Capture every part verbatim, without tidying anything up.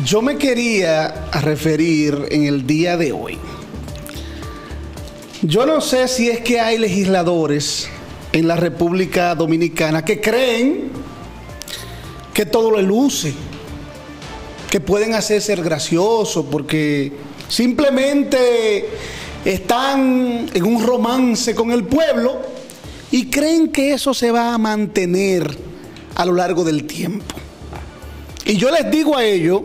Yo me quería referir en el día de hoy. Yo no sé si es que hay legisladores en la República Dominicana que creen que todo le luce, que pueden hacerse el gracioso porque simplemente están en un romance con el pueblo y creen que eso se va a mantener a lo largo del tiempo. Y yo les digo a ellos,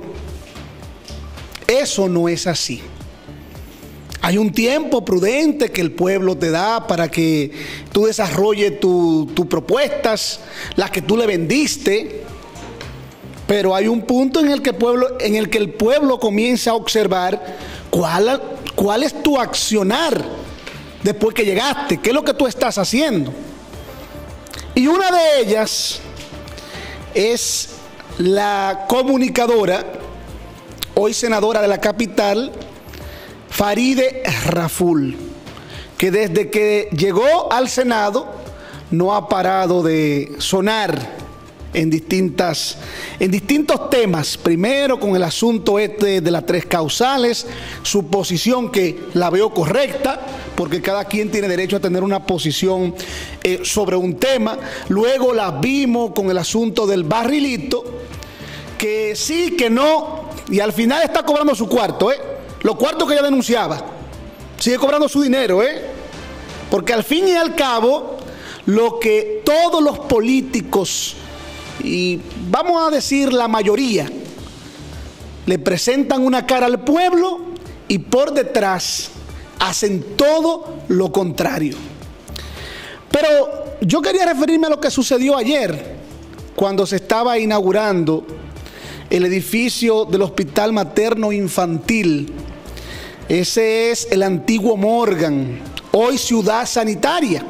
eso no es así. Hay un tiempo prudente que el pueblo te da para que tú desarrolles tus tu propuestas, las que tú le vendiste, pero hay un punto en el que, pueblo, en el, que el pueblo comienza a observar cuál, cuál es tu accionar después que llegaste, qué es lo que tú estás haciendo. Y una de ellas es la comunicadora, hoy senadora de la capital, Farideh Raful, que desde que llegó al Senado no ha parado de sonar en, distintas, en distintos temas. Primero con el asunto este de las tres causales, su posición que la veo correcta, porque cada quien tiene derecho a tener una posición eh, sobre un tema. Luego la vimos con el asunto del barrilito, que sí, que no, y al final está cobrando su cuarto, ¿eh? Los cuartos que ella denunciaba, sigue cobrando su dinero, ¿eh? Porque al fin y al cabo, lo que todos los políticos, y vamos a decir la mayoría, le presentan una cara al pueblo y por detrás hacen todo lo contrario. Pero yo quería referirme a lo que sucedió ayer, cuando se estaba inaugurando el edificio del Hospital Materno Infantil. Ese es el antiguo Morgan, hoy Ciudad Sanitaria.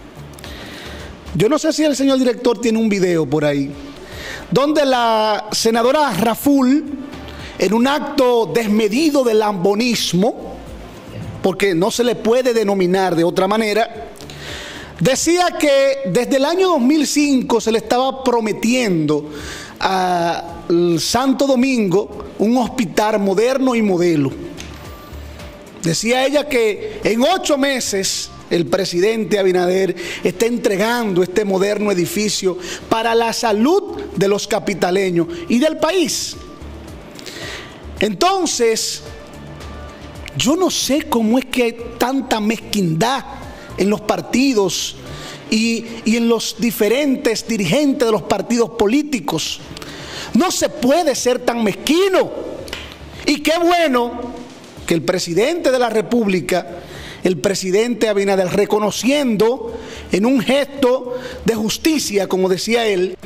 Yo no sé si el señor director tiene un video por ahí, donde la senadora Raful, en un acto desmedido de lambonismo, porque no se le puede denominar de otra manera, decía que desde el año dos mil cinco se le estaba prometiendo al Santo Domingo un hospital moderno y modelo. Decía ella que en ocho meses el presidente Abinader está entregando este moderno edificio para la salud de los capitaleños y del país. Entonces, yo no sé cómo es que hay tanta mezquindad en los partidos y, y en los diferentes dirigentes de los partidos políticos. No se puede ser tan mezquino. Y qué bueno que el presidente de la República, el presidente Abinader, reconociendo en un gesto de justicia, como decía él,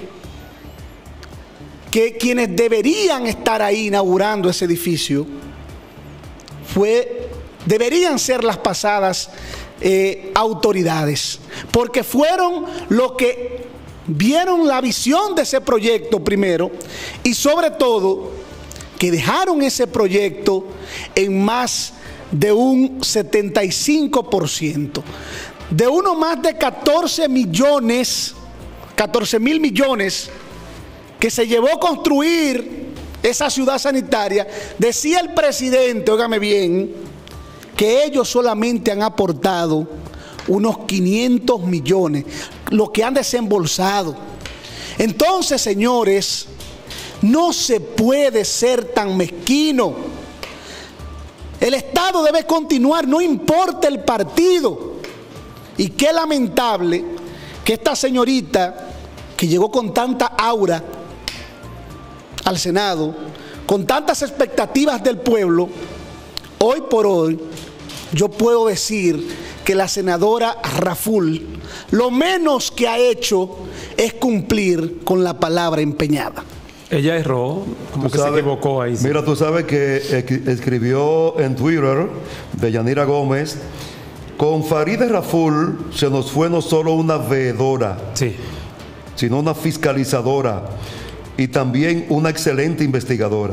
que quienes deberían estar ahí inaugurando ese edificio fue, deberían ser las pasadas eh, autoridades, porque fueron los que vieron la visión de ese proyecto primero y sobre todo que dejaron ese proyecto en más de un setenta y cinco por ciento. De uno más de catorce millones, catorce mil millones que se llevó a construir esa ciudad sanitaria, decía el presidente, óigame bien, que ellos solamente han aportado unos quinientos millones, lo que han desembolsado. Entonces, señores, no se puede ser tan mezquino. El Estado debe continuar, no importa el partido. Y qué lamentable que esta señorita, que llegó con tanta aura al Senado, con tantas expectativas del pueblo, hoy por hoy, yo puedo decir que la senadora Raful, lo menos que ha hecho es cumplir con la palabra empeñada. Ella erró, como que sabes, se equivocó ahí. Sí. Mira, tú sabes que escribió en Twitter Deyanira Gómez, con Farideh Raful se nos fue no solo una veedora, sí, sino una fiscalizadora y también una excelente investigadora.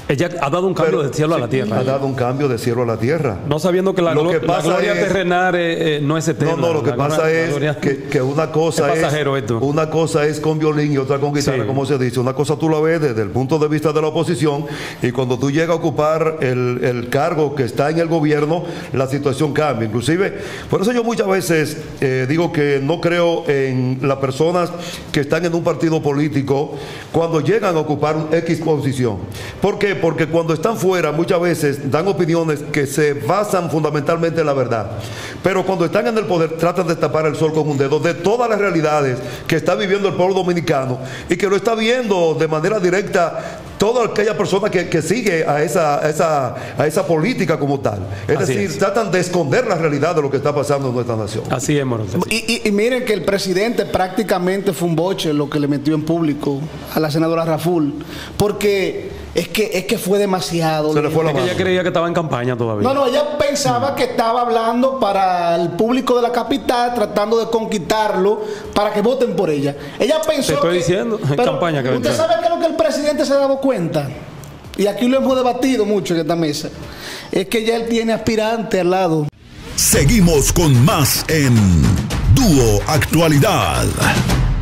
Ella ha dado un cambio Pero, del cielo sí, a la tierra. Ha dado un cambio de cielo a la tierra. No sabiendo que la, Lo glo que la pasa gloria es- terrenal eh, eh, no es eterna. No, no, lo que La pasa gloria- la es gloria- que, que una cosa Es es, pasajero esto. una cosa es con violín y otra con guitarra, Sí. como se dice. Una cosa tú la ves desde el punto de vista de la oposición, y cuando tú llegas a ocupar el, el cargo que está en el gobierno, la situación cambia. Inclusive, por eso yo muchas veces eh, digo que no creo en las personas que están en un partido político cuando llegan a ocupar un X posición. ¿Por qué? Porque cuando están fuera muchas veces dan opiniones que se basan fundamentalmente en la verdad. Pero cuando están en el poder tratan de tapar el sol con un dedo de todas las realidades que está viviendo el pueblo dominicano y que lo está viendo de manera directa toda aquella persona que, que sigue a esa, a, esa, a esa política como tal. Es Así decir, es. tratan de esconder la realidad de lo que está pasando en nuestra nación. Así es, Moronte. Y, y- y miren que el presidente prácticamente fue un boche lo que le metió en público a la senadora Raful, porque es que, es que fue demasiado. Se le fue la Es que mano. ella creía que estaba en campaña todavía. No, no, ella pensaba que estaba hablando para el público de la capital, tratando de conquistarlo para que voten por ella. Ella pensó Te estoy que- diciendo, en pero campaña que ¿usted vendrá. sabe qué es lo que el presidente se ha dado cuenta? Y aquí lo hemos debatido mucho en esta mesa. Es que ya él tiene aspirante al lado. Seguimos con más en Dúo Actualidad.